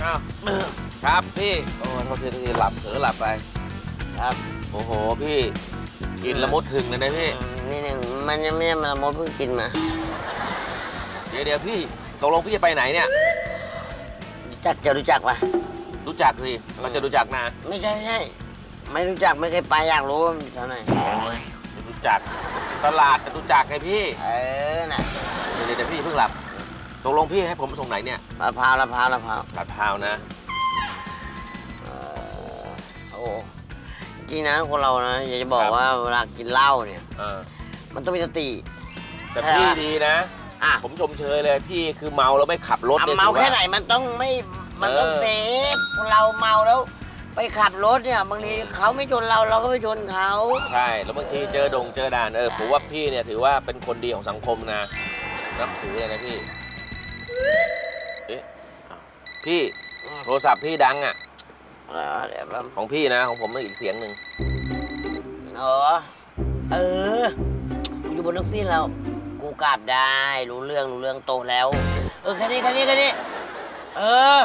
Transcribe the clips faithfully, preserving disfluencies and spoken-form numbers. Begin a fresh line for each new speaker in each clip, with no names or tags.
อ้าวครับพี่โอ้โทษทีทีหลับเผลอหลับไปครับโอ้โหพี่กินละมุดถึงเลยนะพี่
นี่เนี่ยมันยังไม่ได้มาละมุดเพิ่งกินมา
เดี๋ยวเดี๋ยวพี่ตกลงพี่จะไปไหนเนี่ย
รู้จักจะรู้จักปะ
รู้จักสิเราจะรู้จักนะ
ไม่ใช่ไม่ใช่ไม่รู้จักไม่เคยไปอยากรู้เท่าไหร่
ไม่รู้จักตลาดจะรู้จักไงพี่
เออน่ะ
เดี๋ยวเดี๋ยวพี่เพิ่งหลับตกลงพี่ให้ผมส่งไหนเนี่ย
ลาดพร้าวลาดพร้าวลาดพร้าว
ลาดพร้าวนะ
เออโอ้จริงนะคนเรานะอยากจะบอกว่าเวลากินเหล้าเนี่ยมันต้องมีสติ
แต่พี่ดีนะผมชมเชยเลยพี่คือเมาแล้วไม่ขับรถ
เมาแค่ไหนมันต้องไม่มันต้องเซฟคนเราเมาแล้วไปขับรถเนี่ยบางทีเขาไม่ชนเราเราก็ไม่ชนเขา
ใช่แล้วบางทีเจอดงเจอด่านเออผมว่าพี่เนี่ยถือว่าเป็นคนดีของสังคมนะนับถือเลยนะพี่เอ๊ะพี่โทรศัพท์พี่ดังอ่ะของพี่นะของผมต้องอีกเสียงหนึ่ง
เออเออกูอยู่บนรถซี่แล้วกูกลับได้รู้เรื่องรู้เรื่องโตแล้วเออแค่นี้แค่นี้แค่นี้เออ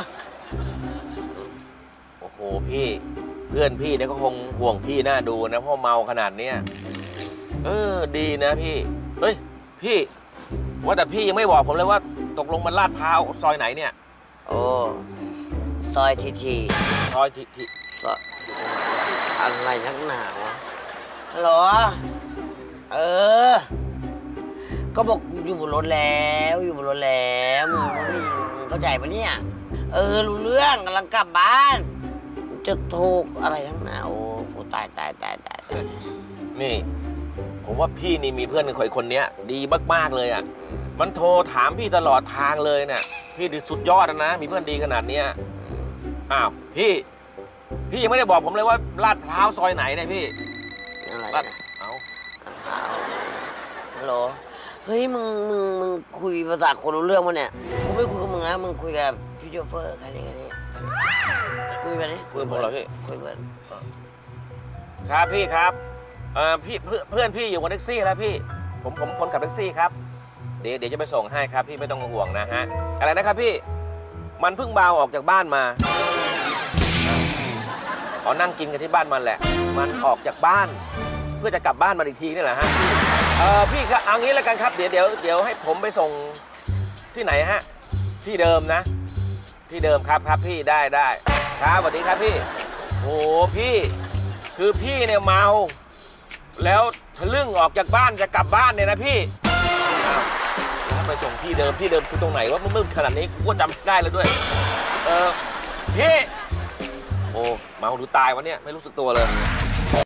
โอ้โหพี่เพื่อนพี่เนี่ยก็คงห่วงพี่น่าดูนะเพราะเมาขนาดเนี้ยเออดีนะพี่เฮ้ยพี่ว่าแต่พี่ยังไม่บอกผมเลยว่าตกลงมันลาดพร้าวซอยไหนเนี่ย
โอ้ซอยทีที
ซอยทีที
อะไรนักหนาวะฮัลโหลเออก็บอกอยู่บนรถแล้วอยู่บนรถแล้วมึงเข้าใจปะเนี่ยเออรู้เรื่องกำลังกลับบ้านจะโทรอะไรทั้งหนาวโอ้ตายตายตายตาย
นี่ผมว่าพี่นี่มีเพื่อนคนคนนี้ดีมากๆเลยอ่ะมันโทรถามพี่ตลอดทางเลยเนี่ยพี่สุดยอดนะมีเพื่อนดีขนาดเนี้ยอ้าวพี่พี่ยังไม่ได้บอกผมเลยว่าลาดพร้าวซอยไหนเนี่ยพี่
อะไรนะ
เอา
ฮัลโหลเฮ้ยมึงมึงมึงคุยภาษาคนรู้เรื่องมั้ยเนี่ยกูไม่คุยกับมึงนะมึงคุยกับพี่โชเฟอร์แค่นี้แค่นี้คุยไปนี่
คุยผมเหรอพี่
คุยเพื่อน
ครับพี่ครับเอ่อพี่เพื่อนพี่อยู่บนแท็กซี่แล้วพี่ผมผมคนขับแท็กซี่ครับเดี๋ยวเดี๋ยวจะไปส่งให้ครับพี่ไม่ต้องห่วงนะฮะอะไรนะครับพี่มันเพิ่งเบาออกจากบ้านมาอ๋อนั่งกินกันที่บ้านมันแหละมันออกจากบ้านเพื่อจะกลับบ้านมาอีกทีนี่แหละฮะเออพี่ครับเอางี้แล้วกันครับเดี๋ยวเดี๋ยวเดี๋ยวให้ผมไปส่งที่ไหนฮะที่เดิมนะที่เดิมครับครับพี่ได้ได้ครับสวัสดีครับพี่โอ้พี่คือพี่เนี่ยเมาแล้วทะลึ่งออกจากบ้านจะกลับบ้านเนี่ยนะพี่อ้าวแล้วไปส่งที่เดิมที่เดิมคือตรงไหนวะมืดๆขนาดนี้กูก็จำได้แล้วด้วยเออพี่โอ้เมาหรือตายวะเนี่ยไม่รู้สึกตัวเลย